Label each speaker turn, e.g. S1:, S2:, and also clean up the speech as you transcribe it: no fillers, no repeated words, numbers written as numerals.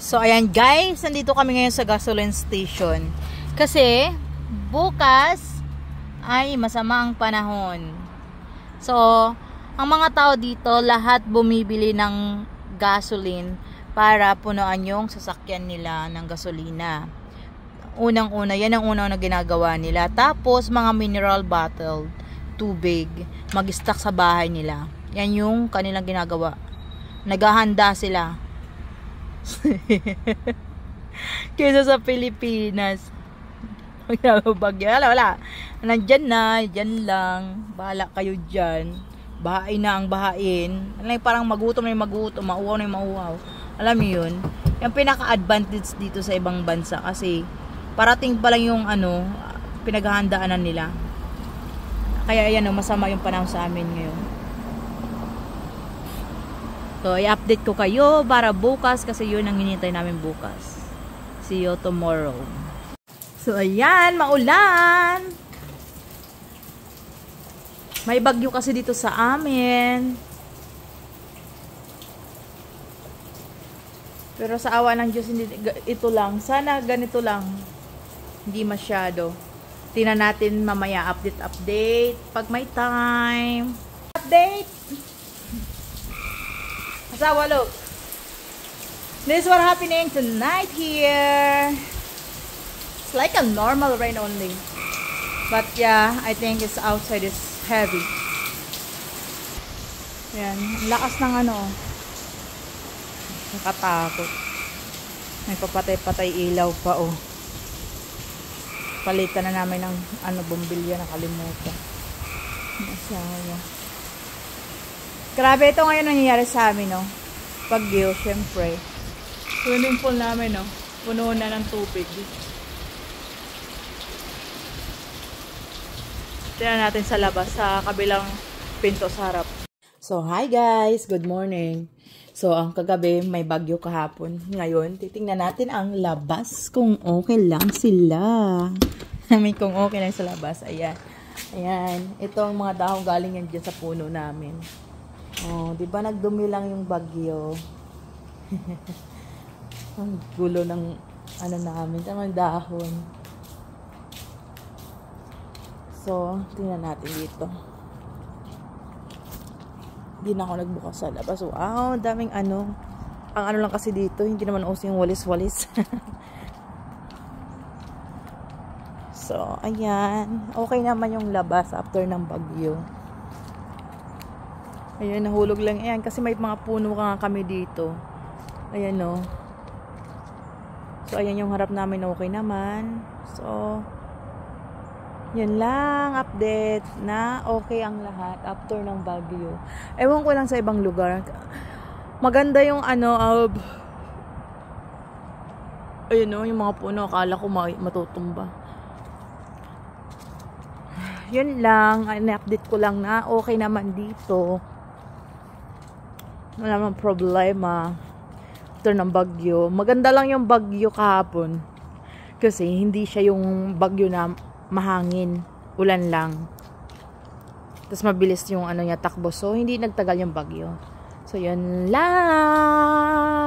S1: So, ayan guys, nandito kami ngayon sa gasoline station. Kasi, bukas ay masama ang panahon. So, ang mga tao dito, lahat bumibili ng gasoline para punuan yung sasakyan nila ng gasolina. Unang-una, yan ang unang na ginagawa nila. Tapos, mga mineral bottle, tubig, mag-stock sa bahay nila. Yan yung kanilang ginagawa. Naghahanda sila. Kaysa sa Pilipinas. Wala. Nandyan na, dyan lang. Bahala kayo dyan. Bahain na ang bahain. Parang magutom na yung magutom, mauwaw na yung mauwaw. Alam mo yun? Yung pinaka-advantage dito sa ibang bansa kasi parating pa lang yung pinaghahandaanan nila. Kaya ayan, masama yung panahon sa amin ngayon. So, i-update ko kayo para bukas kasi yun ang hinihintay namin bukas. See you tomorrow. So, ayan, maulan. May bagyo kasi dito sa amin. Pero sa awa ng Diyos, hindi, ito lang. Sana ganito lang. Hindi masyado. Tingnan natin mamaya update. Pag may time. Update! Asawa, look. This is what happening tonight here. It's like a normal rain only. But yeah, I think it's outside is heavy. Ayan, lakas ng nakatakot. May papatay-patay ilaw pa, oh. Palitan na namin ng bombilya, nakalimutan. Asawa. Grabe ito ngayon nangyayari sa amin, no? Bagyo, syempre. Swimming pool namin, no? Puno na ng tubig. Tingnan natin sa labas, sa kabilang pinto sa harap. So, hi guys! Good morning! So, ang kagabi, may bagyo kahapon. Ngayon, titingnan natin ang labas kung okay lang sila. Kung okay lang sa labas. Ayan. Ayan. Ito ang mga dahon galing yan dyan sa puno namin. Oh, di ba nagdumi lang yung bagyo? Ang gulo ng namin, tamang dahon. So, tingnan natin dito. Hindi na ako nagbukas sa labas. Wow, daming Ang lang kasi dito, hindi naman uso yung walis-walis. So, ayan. Okay naman yung labas after ng bagyo. Ayan, nahulog lang yan. Kasi may mga puno nga kami dito. Ayan, no. So, ayan yung harap namin. Okay naman. So, yan lang. Update na okay ang lahat after ng bagyo. Ewan ko lang sa ibang lugar. Maganda yung ayun, no. Yung mga puno. Akala ko matutumba. Yun lang. Na-update ko lang na okay naman dito. Wala namang problema after ng bagyo. Maganda lang yung bagyo kahapon kasi hindi siya yung bagyo na mahangin, ulan lang, tapos mabilis yung niya takbo, so hindi nagtagal yung bagyo. So yun lang.